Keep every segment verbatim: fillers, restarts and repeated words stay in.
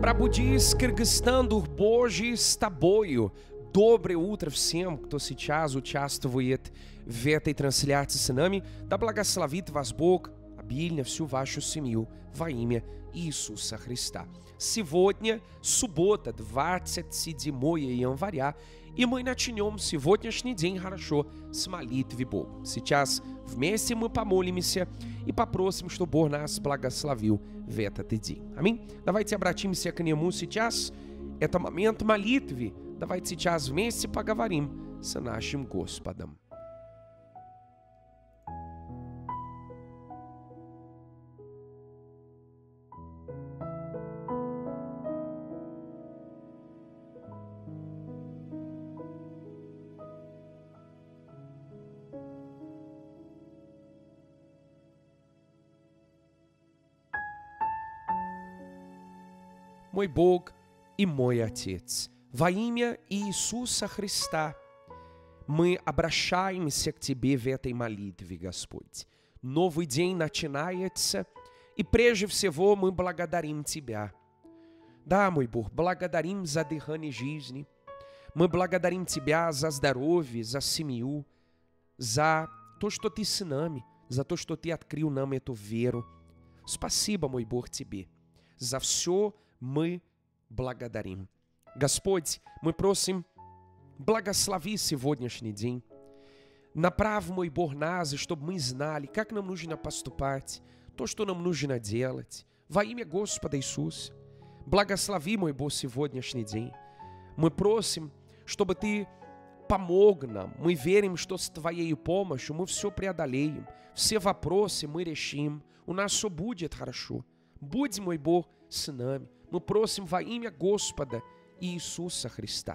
Пробудись, Кыргызстан, Божий с тобою. Доброе утро всем, кто сейчас участвует в этой трансляции с нами. Да благословит вас Бог обильно всю вашу семью во имя Иисуса Христа. Сегодня суббота, двадцать седьмое января, и мы начнем сегодняшний день хорошо с молитвы Богу. Сейчас вместе мы помолимся и попросим, чтобы Бог нас благословил в этот день. Аминь. Давайте обратимся к Нему сейчас. Это момент молитвы. Давайте сейчас вместе поговорим с нашим Господом. Мой Бог и мой Отец, во имя Иисуса Христа мы обращаемся к Тебе в этой молитве, Господь. Новый день начинается, и прежде всего мы благодарим Тебя. Да, мой Бог, благодарим за дыхание жизни, мы благодарим Тебя за здоровье, за семью, за то, что Ты с нами, за то, что Ты открыл нам эту веру. Спасибо, мой Бог, Тебе. За все мы благодарим. Господь, мы просим, благослови сегодняшний день. Направь, мой Бог, нас, чтобы мы знали, как нам нужно поступать, то, что нам нужно делать. Во имя Господа Иисуса, благослови, мой Бог, сегодняшний день. Мы просим, чтобы Ты помог нам. Мы верим, что с Твоей помощью мы все преодолеем. Все вопросы мы решим. У нас все будет хорошо. Будь, мой Бог, с нами. Мы просим во имя Господа Иисуса Христа.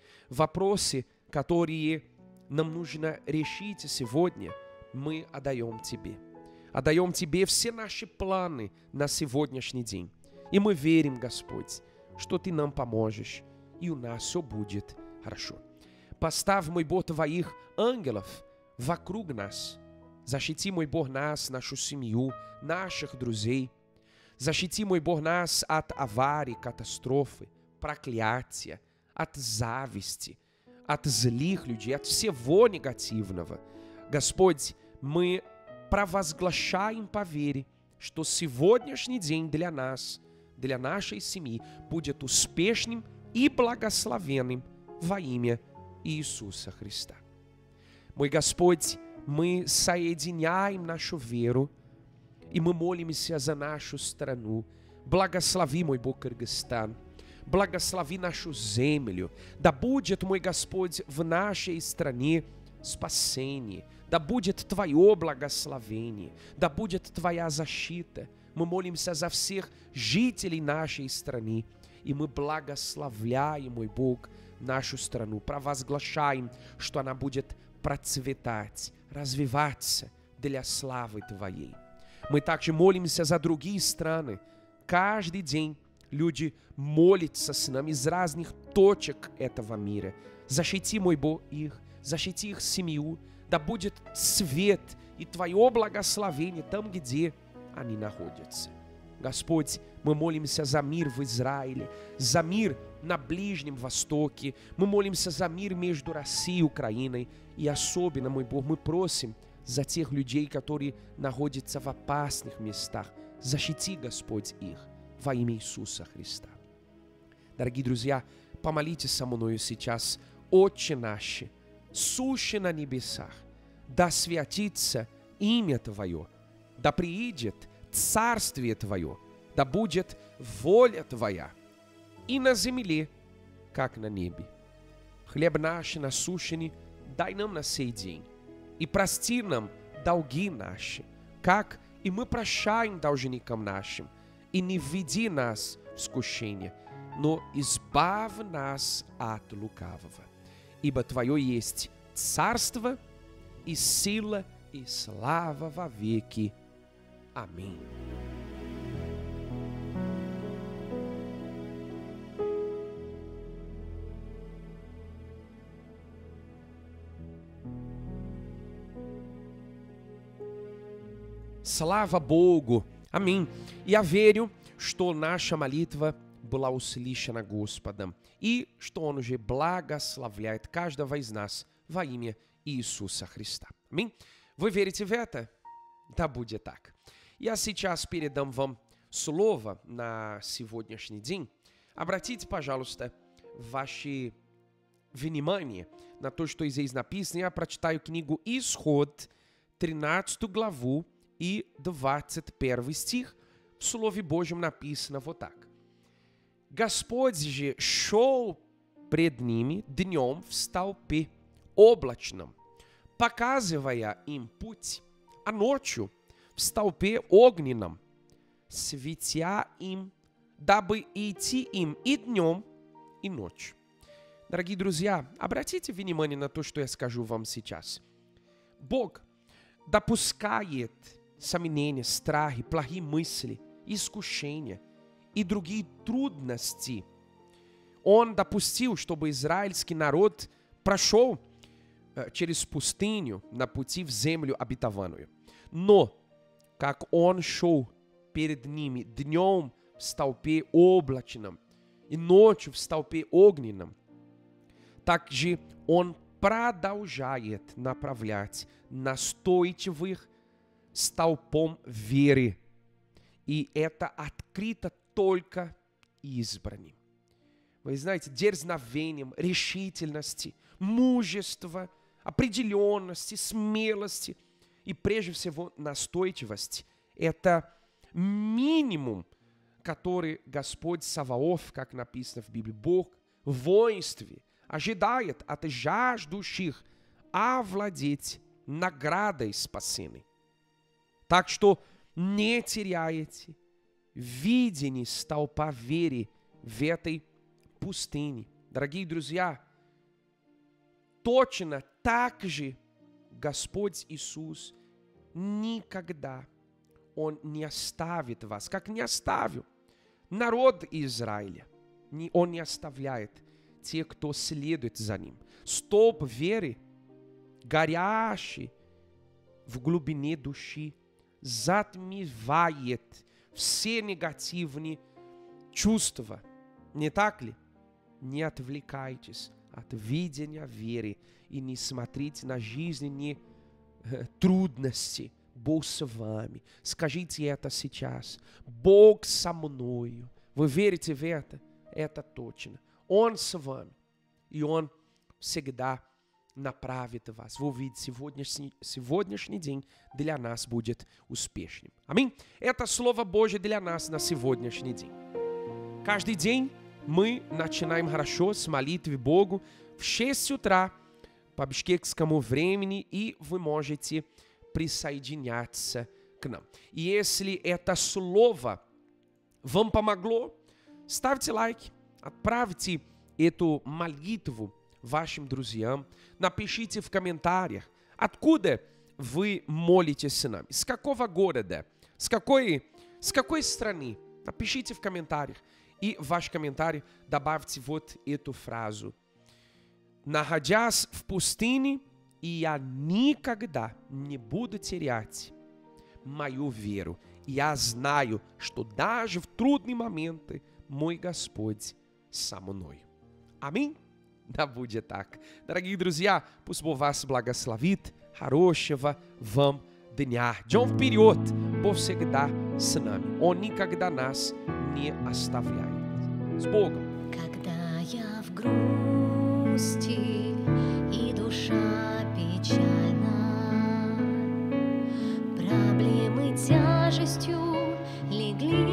Вопросы, которые нам нужно решить сегодня, мы отдаем Тебе. Отдаем Тебе все наши планы на сегодняшний день. И мы верим, Господь, что Ты нам поможешь, и у нас все будет хорошо. Поставь, мой Бог, Твоих ангелов вокруг нас. Защити, мой Бог, нас, нашу семью, наших друзей. Защити, мой Бог, нас от аварий, катастрофы, проклятия, от зависти, от злых людей, от всего негативного. Господь, мы провозглашаем по вере, что сегодняшний день для нас, для нашей семьи будет успешным и благословенным во имя Иисуса Христа. Мой Господь, мы соединяем нашу веру, и мы молимся за нашу страну. Благослови, мой Бог, Кыргызстан. Благослови нашу землю. Да будет, мой Господь, в нашей стране спасение. Да будет Твое благословение. Да будет Твоя защита. Мы молимся за всех жителей нашей страны. И мы благословляем, мой Бог, нашу страну. Провозглашаем, что она будет процветать, развиваться для славы Твоей. Мы также молимся за другие страны. Каждый день люди молятся с нами из разных точек этого мира. Защити, мой Бог, их, защити их семью. Да будет свет и Твое благословение там, где они находятся. Господь, мы молимся за мир в Израиле, за мир на Ближнем Востоке. Мы молимся за мир между Россией и Украиной. И особенно, мой Бог, мы просим за тех людей, которые находятся в опасных местах. Защити, Господь, их во имя Иисуса Христа. Дорогие друзья, помолитесь со мною сейчас. Отче наш, сущий на небесах, да святится имя Твое, да приидет царствие Твое, да будет воля Твоя и на земле, как на небе. Хлеб наш насущный дай нам на сей день, и прости нам долги наши, как и мы прощаем должникам нашим, и не введи нас в искушение, но избавь нас от лукавого. Ибо Твое есть царство и сила и слава во веки. Аминь. Слава Богу! Аминь. Я верю, что наша молитва была услышана Господом, и что Он уже благословляет каждого из нас во имя Иисуса Христа. Аминь. Вы верите в это? Да будет так. Я сейчас передам вам слово на сегодняшний день. Обратите, пожалуйста, ваше внимание на то, что здесь написано. Я прочитаю книгу Исход, тринадцатую главу и двадцать первый стих. В Слове Божьем написано вот так. Господь же шел пред ними днем в столпе облачном, показывая им путь, а ночью в столпе огненном, светя им, дабы идти им и днем, и ночью. Дорогие друзья, обратите внимание на то, что я скажу вам сейчас. Бог допускает сомнения, страхи, плохие мысли, искушения и другие трудности. Он допустил, чтобы израильский народ прошел через пустыню на пути в землю обетованную. Но, как он шел перед ними днем в столпе облачном и ночью в столпе огненном, так же он продолжает направлять настойчивых столпом веры. И это открыто только избранным. Вы знаете, дерзновением, решительности, мужества, определенности, смелости и прежде всего настойчивости. Это минимум, который Господь Саваоф, как написано в Библии, Бог в воинстве ожидает от жаждущих овладеть наградой спасения. Так что не теряйте видение столпа веры в этой пустыне. Дорогие друзья, точно так же Господь Иисус никогда Он не оставит вас, как не оставил народ Израиля. Он не оставляет тех, кто следует за Ним. Столб веры, горящий в глубине души, затмевает все негативные чувства. Не так ли? Не отвлекайтесь от видения веры и не смотрите на жизненные э, трудности. Бог с вами. Скажите это сейчас. Бог со мною. Вы верите в это? Это точно. Он с вами. И Он всегда направит вас. Вы увидите, сегодняшний, сегодняшний день для нас будет успешным. Аминь. Это Слово Божье для нас на сегодняшний день. Каждый день мы начинаем хорошо с молитвы Богу в шесть утра по бишкекскому времени, и вы можете присоединяться к нам. И если это слово вам помогло, ставьте лайки, отправьте эту молитву вашим друзьям, напишите в комментариях, откуда вы молитесь с нами, с какого города, с какой, с какой страны. Напишите в комментариях. И в ваш комментарий добавьте вот эту фразу. Находясь в пустыне, и я никогда не буду терять мою веру. Я знаю, что даже в трудные моменты мой Господь со мной. Аминь. Да будет так. Дорогие друзья, пусть Бог вас благословит. Хорошего вам дня. Идем вперед. Бог всегда с нами. Он никогда нас не оставляет. С Богом. Когда я в грусти и душа печальна, проблемы тяжестью легли